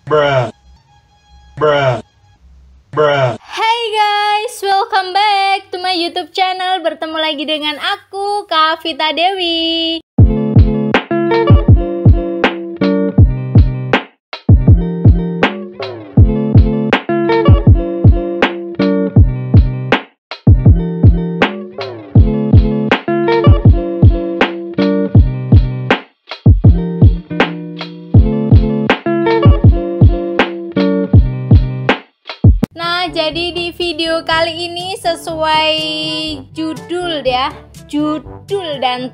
Bruh. Bruh. Bruh. Hai guys, welcome back to my YouTube channel. Bertemu lagi dengan aku, Kak Vita Dewi. Jadi di video kali ini sesuai judul ya, judul dan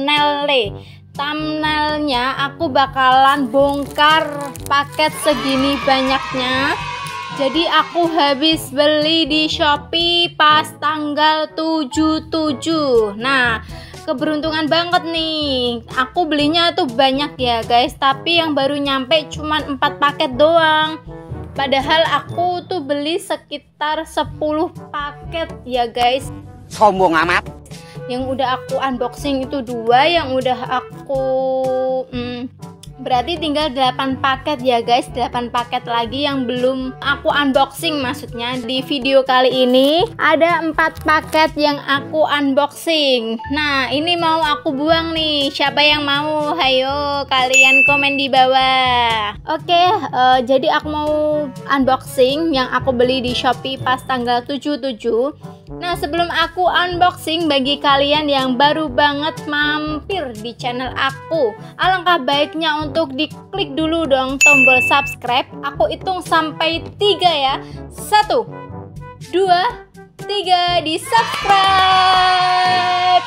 thumbnailnya aku bakalan bongkar paket segini banyaknya. Jadi aku habis beli di Shopee pas tanggal 77. Nah, keberuntungan banget nih. Aku belinya tuh banyak ya guys, tapi yang baru nyampe cuman 4 paket doang. Padahal aku tuh beli sekitar 10 paket ya guys. Sombong amat. Yang udah aku unboxing itu 2, yang udah aku berarti tinggal 8 paket ya guys. 8 paket lagi yang belum aku unboxing, maksudnya di video kali ini ada 4 paket yang aku unboxing. Nah, ini mau aku buang nih. Siapa yang mau? Hayo kalian komen di bawah. Oke, jadi aku mau unboxing yang aku beli di Shopee pas tanggal 77. Nah, sebelum aku unboxing, bagi kalian yang baru banget mampir di channel aku, alangkah baiknya untuk diklik dulu dong tombol subscribe. Aku hitung sampai 3 ya. 1, 2, 3, di subscribe.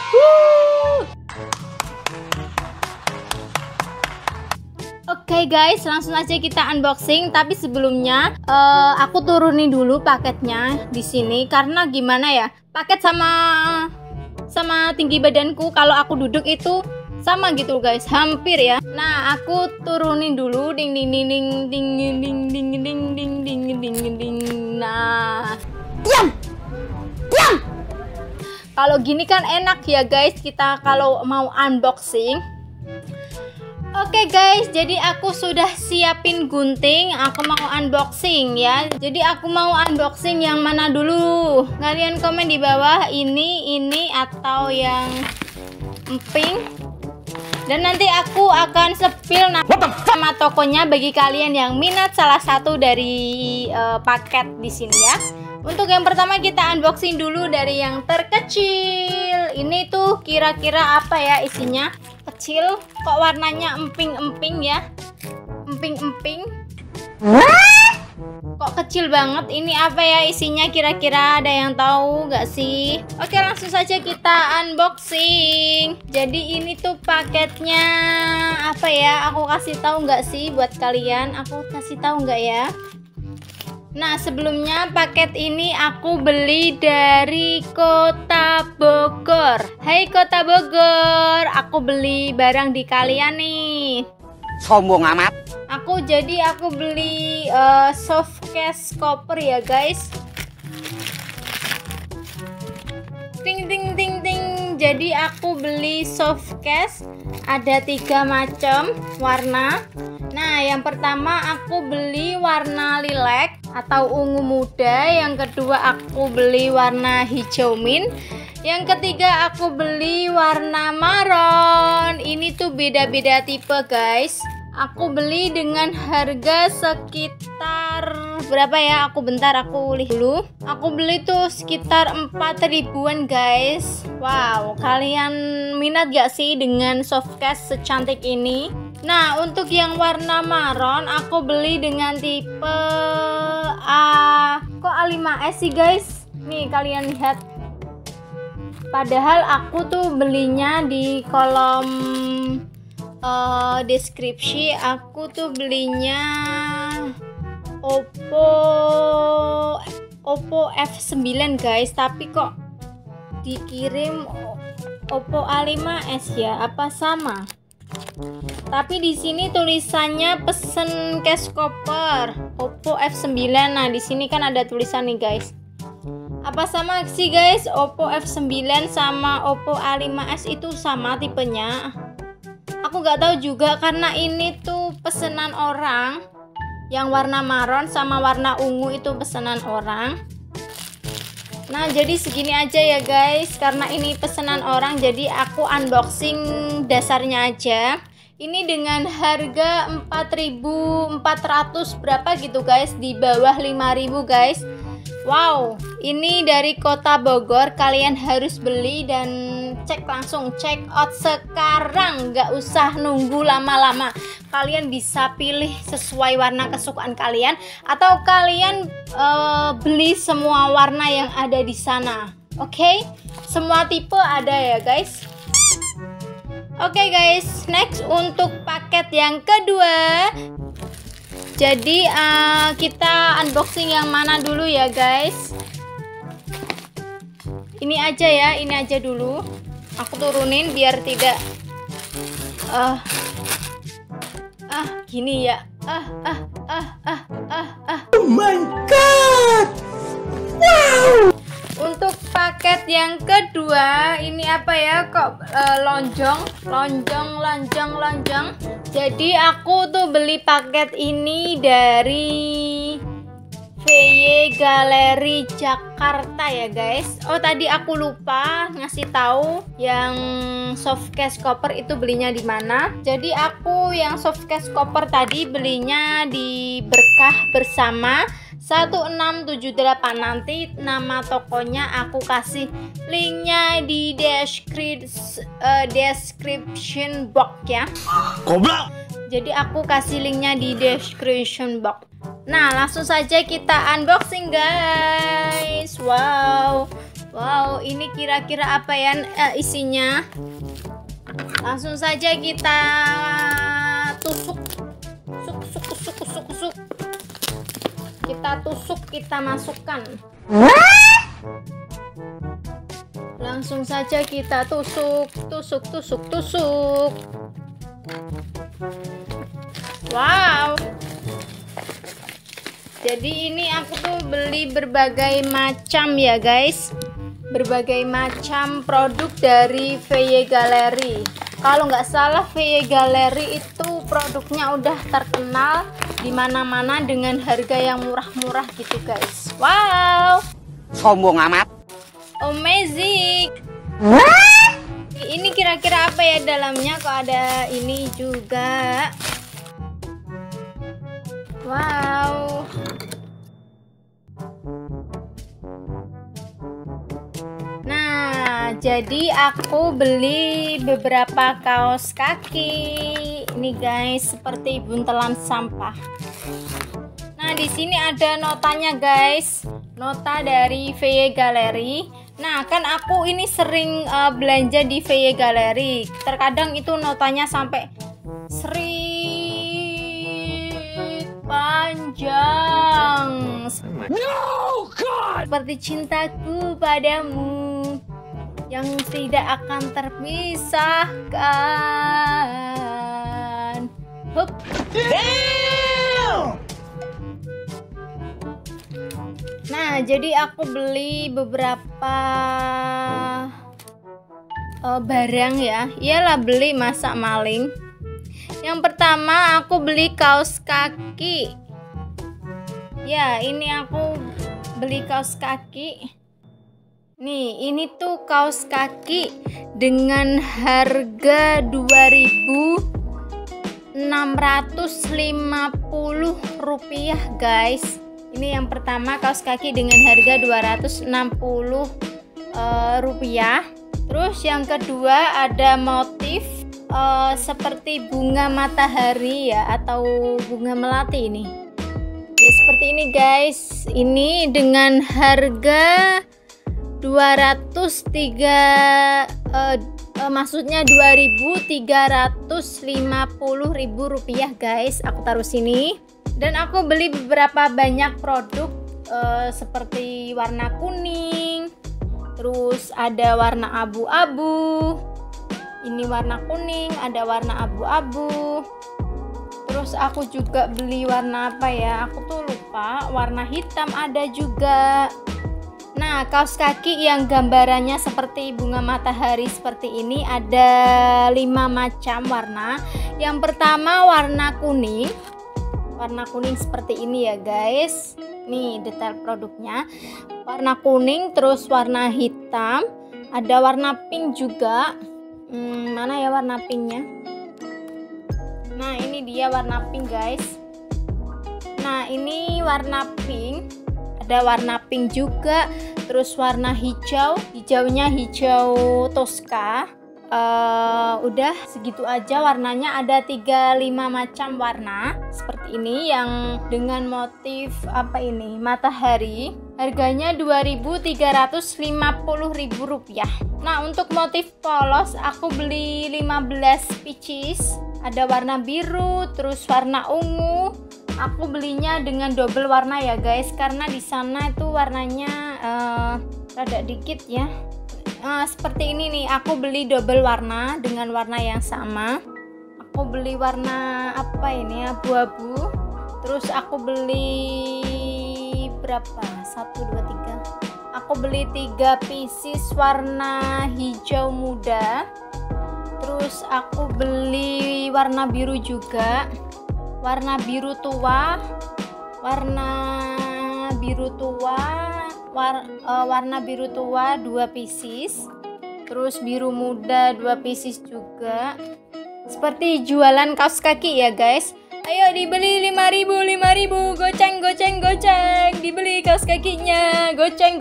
Oke guys, langsung aja kita unboxing. Tapi sebelumnya aku turunin dulu paketnya di sini karena gimana ya? Paket sama tinggi badanku kalau aku duduk itu sama gitu guys, hampir ya. Nah, aku turunin dulu ding ding ding ding ding ding ding ding ding ding ding ding ding. Nah, diam. Kalau gini kan enak ya guys kita kalau mau unboxing. Oke guys, jadi aku sudah siapin gunting. Aku mau unboxing ya. Jadi aku mau unboxing yang mana dulu? Kalian komen di bawah, ini atau yang emping. Dan nanti aku akan spill nama tokonya bagi kalian yang minat salah satu dari paket di sini ya. Untuk yang pertama kita unboxing dulu dari yang terkecil. Ini tuh kira-kira apa ya isinya? Kecil, kok warnanya emping-emping ya? Emping-emping. Kok kecil banget? Ini apa ya isinya kira-kira? Ada yang tahu nggak sih? Oke, langsung saja kita unboxing. Jadi ini tuh paketnya apa ya? Aku kasih tahu nggak sih buat kalian? Aku kasih tahu nggak ya? Nah, sebelumnya paket ini aku beli dari Kota Bogor. Hai Kota Bogor, aku beli barang di kalian nih. Sombong amat. Aku beli soft case koper ya guys. Ting ting ting ting. Jadi aku beli soft case, ada 3 macam warna. Nah, yang pertama aku beli warna lilac atau ungu muda. Yang kedua aku beli warna hijau mint. Yang ketiga aku beli warna marron. Ini tuh beda-beda tipe guys. Aku beli dengan harga sekitar berapa ya? Aku lihat dulu. Aku beli tuh sekitar 4 ribuan guys. Wow, kalian minat gak sih dengan softcase secantik ini? Nah, untuk yang warna marron aku beli dengan tipe A. Kok A5S sih guys? Nih kalian lihat. Padahal aku tuh belinya di kolom deskripsi. Aku tuh belinya Oppo F9 guys, tapi kok dikirim Oppo A5s ya? Apa sama? Tapi di sini tulisannya pesen case koper Oppo F9. Nah, di sini kan ada tulisan nih guys. Apa sama sih guys? Oppo F9 sama Oppo A5s itu sama tipenya? Aku nggak tahu juga karena ini tuh pesanan orang Yang warna marron sama warna ungu itu pesanan orang. Nah, jadi segini aja ya guys. Karena ini pesanan orang, jadi aku unboxing dasarnya aja. Ini dengan harga 4.400 berapa gitu guys, di bawah 5.000 guys. Wow, ini dari Kota Bogor. Kalian harus beli dan cek langsung, check out sekarang, nggak usah nunggu lama-lama. Kalian bisa pilih sesuai warna kesukaan kalian, atau kalian beli semua warna yang ada di sana. Oke, semua tipe ada ya guys. Oke guys, next untuk paket yang kedua. Jadi kita unboxing yang mana dulu ya guys? Ini aja ya, ini aja dulu. Aku turunin biar tidak gini ya. Oh my god. Wow. Untuk paket yang kedua, ini apa ya? Kok lonjong. Jadi aku tuh beli paket ini dari VY Gallery Jakarta ya guys. Oh, tadi aku lupa ngasih tahu yang softcase koper itu belinya di mana. Jadi aku yang softcase koper tadi belinya di Berkah Bersama 1678. Nanti nama tokonya aku kasih linknya di description box ya. Goblok. Jadi aku kasih linknya di description box. Nah, langsung saja kita unboxing guys. Wow, ini kira-kira apa ya isinya? Langsung saja kita tusuk. Kita tusuk, kita masukkan. Langsung saja kita tusuk. Wow. Jadi ini aku tuh beli berbagai macam ya guys. Berbagai macam produk dari VY Gallery. Kalau nggak salah VY Gallery itu produknya udah terkenal di mana-mana dengan harga yang murah-murah gitu guys. Wow. Sombong amat. Amazing. Ini kira-kira apa ya dalamnya? Kok ada ini juga. Wow. Nah, jadi aku beli beberapa kaos kaki. Ini guys, seperti buntelan sampah. Nah, di sini ada notanya guys. Nota dari VY Gallery. Nah, kan aku ini sering belanja di VY Gallery. Terkadang itu notanya sampai panjang. No God. Seperti cintaku padamu yang tidak akan terpisahkan. Hup. Damn. Nah, jadi aku beli beberapa barang ya. Iyalah, beli masa maling. Yang pertama aku beli kaos kaki. Ya, ini aku beli kaos kaki. Nih, ini tuh kaos kaki dengan harga 2.650 rupiah guys. Ini yang pertama, kaos kaki dengan harga 260 rupiah. Terus yang kedua ada motif seperti bunga matahari ya, atau bunga melati ini. Ya, seperti ini guys. Ini dengan harga 2.350.000 rupiah guys. Aku taruh sini. Dan aku beli beberapa banyak produk seperti warna kuning, terus ada warna abu-abu. Ini warna kuning, ada warna abu-abu. Terus aku juga beli warna apa ya? Aku tuh lupa. Warna hitam ada juga. Nah, kaos kaki yang gambarannya seperti bunga matahari seperti ini ada 5 macam warna. Yang pertama warna kuning. warna kuning seperti ini ya guys. Nih detail produknya, warna kuning, terus warna hitam, ada warna pink juga. Mana ya warna pinknya? Nah ini dia warna pink guys. Nah ini warna pink, ada warna pink juga, terus warna hijau, hijaunya hijau Tosca. Udah segitu aja warnanya, ada 35 macam warna seperti ini yang dengan motif apa ini, matahari. Harganya Rp2.350.000. Nah untuk motif polos aku beli 15 pieces, ada warna biru terus warna ungu. Aku belinya dengan double warna ya guys, karena di sana itu warnanya rada dikit ya. Seperti ini nih, aku beli double warna dengan warna yang sama. Aku beli warna apa ini, abu-abu. Terus aku beli berapa? 1, 2, 3. Aku beli 3 pieces warna hijau muda. Terus aku beli warna biru juga, warna biru tua, warna biru tua 2 pieces, terus biru muda 2 pieces juga. Seperti jualan kaos kaki ya guys. Ayo dibeli 5.000, goceng, dibeli kaos kakinya, goceng.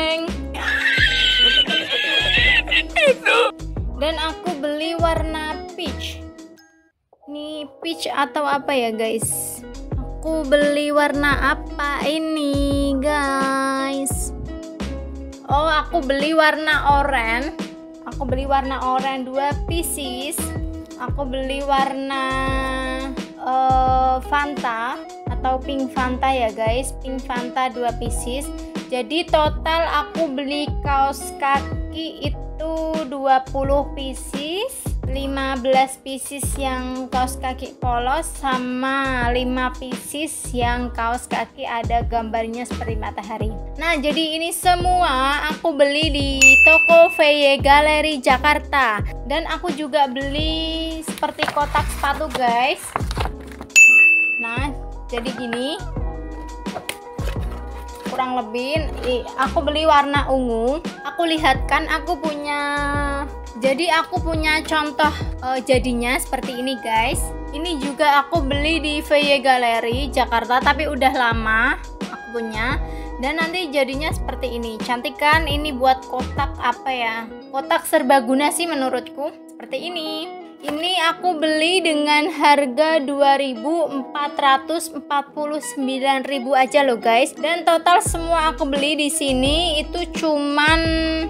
Dan aku beli warna peach. Ini peach atau apa ya guys? Aku beli warna apa ini guys? Oh aku beli warna oranye. Aku beli warna oranye 2 pieces. Aku beli warna Fanta atau pink Fanta ya guys, pink Fanta 2 pieces. Jadi total aku beli kaos kaki itu 20 pieces, 15 pieces yang kaos kaki polos, sama 5 pieces yang kaos kaki ada gambarnya seperti matahari. Nah jadi ini semua aku beli di toko VY Gallery Jakarta. Dan aku juga beli seperti kotak sepatu guys. Nah jadi gini kurang lebih. Aku beli warna ungu. Aku lihatkan, aku punya contoh jadinya seperti ini guys. Ini juga aku beli di VY Gallery Jakarta, tapi udah lama aku punya. Dan nanti jadinya seperti ini. Cantik kan? Ini buat kotak apa ya, kotak serbaguna sih menurutku. Seperti ini. Ini aku beli dengan harga 2.449.000 aja loh guys. Dan total semua aku beli di sini itu cuman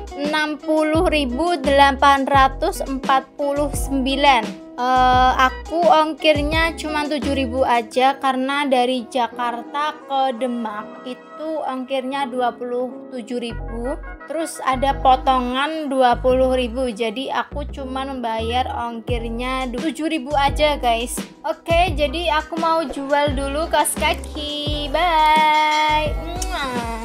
60.849. Aku ongkirnya cuma 7.000 aja, karena dari Jakarta ke Demak itu ongkirnya 27.000, terus ada potongan 20.000, jadi aku cuma membayar ongkirnya 7.000 aja guys. Oke, jadi aku mau jual dulu kaos kaki. Bye.